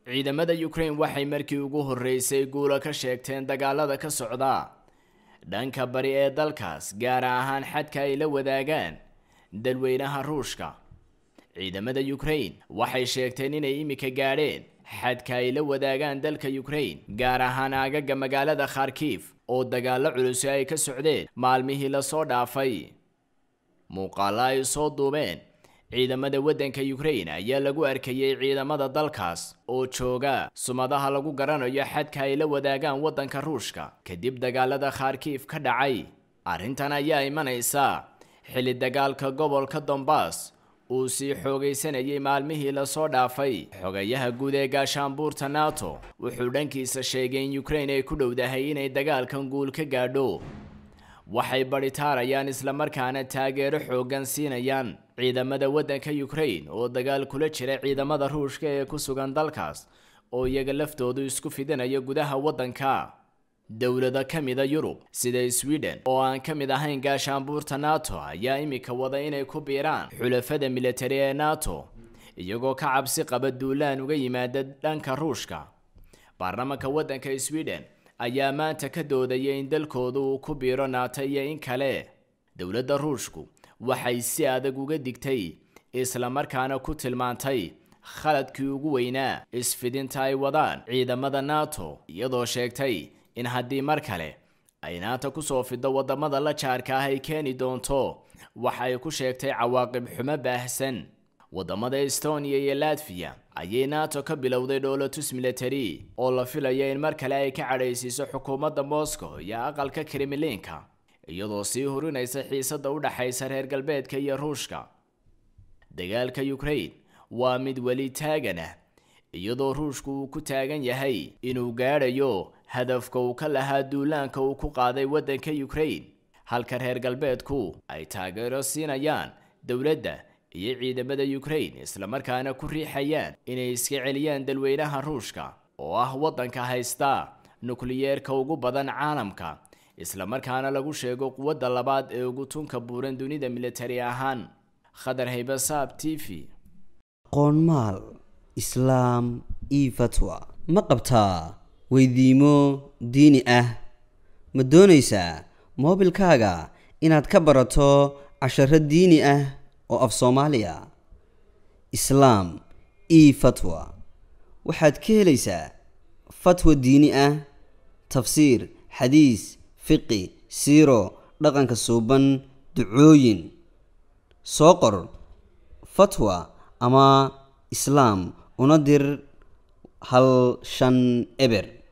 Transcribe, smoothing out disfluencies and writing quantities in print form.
ciidamada Ukraine waxay markii ugu horeysay guulo ka sheegteen dagaalada ka socda dhanka bari ee dalkaas gaar ahaan xadka ay la wadaagaan dalweynaha Ruushka. ciidamada Ukraine waxay sheegteen inay imika gaadheen xadka ay la wadaagaan dalka Ukraine gaar ahaan aagaga magaalada Kharkiv oo dagaalo culus ay ka socdeen maalmihii la soo dhaafay. muuqaalo ay soo duubeen ciidamada wadanka Ukraine ayaa lagu arkayay ciidamada dalkaas oo jooga sumadaha lagu garanayo xadka ay la wadaagaan wadanka Ruushka kadib dagaalada Kharkiv ka dhacay. arrintan ayaa imanaysa xilli dagaalka gobolka Donbass uu sii xoogaysanayay maalmihii la soo dhaafay. xogayaha guud ee gaashaanbuurta NATO wuxuu dhankiisa sheegay in Ukraine ay ku dhowdahay inay dagaalkan guul ka gaadho. waxay baritaarayaan isla markaana taageero xoogan siinayaan ciidamada wadanka Ukraine oo dagaal kula jira ciidamada Ruushka ee ku sugan dalkaas oo iyaga laftoodu isku fidinaya gudaha wadanka. dawlado kamida Yurub sida Sweden oo aan kamid ahayn gaashaanbuurta NATO ayaa imika wada inay ku biiraan xulafada military ee NATO iyagoo ka cabsi qaba duulaan uga yimaada dhanka Ruushka. baarlamaanka wadanka Sweden ayaa maanta ka doodayay in dalkoodu uu ku biiro NATO iyo in kale. dawladda Ruushku waxay si adag uga digtay isla markaana ku tilmaantay khaladkii ugu weynaa isfidinta ay wadaan ciidamada NATO iyadoo sheegtay in haddii mar kale ay NATO ku soo fido wadamada la jaarka ah ay keeni doonto waxay ku sheegtay cawaaqib xumo baahsan. wadamada Estonia iyo Latvia ayay NATO ka bilowday dhoolatus military oo la filayo in mar kale ay ka cadhaysiiso xukuumadda Moscow iyo aqalka Kremlinka iyadoo sii hurinaysa xiisada u dhaxaysa reer galbeedka iyo Ruushka. dagaalka Ukraine waa mid weli taagan ah iyadoo Ruushku uu ku taagan yahay inuu gaadhayo hadafka uu ka lahaa duulaanka uu ku qaaday wadanka Ukraine halka reer galbeedku ay taageero siinayaan dawladda iyo ciidamada Ukraine isla markaana ku riixayaan inay iska celiyaan dalweynaha Ruushka oo ah wadanka haysta nukliyeerka ugu badan caalamka isla markaana lagu sheego quwadda labaad ee ugu tunka buuran dunida military ahaan. Khadar Haybasaab TV. qoonmaal islaam iyo fatwa ma qabtaa weydiimo diini ah ma doonaysaa moobilkaaga inaad ka barato casharo diini ah oo af Soomaaliya islaam iyo fatwa waxaad ka helaysaa fatwa diini ah tafsiir xadiis fiqi siiro dhaqanka suuban ducooyin soo qor fatwa ama islaam una dir hal shan eber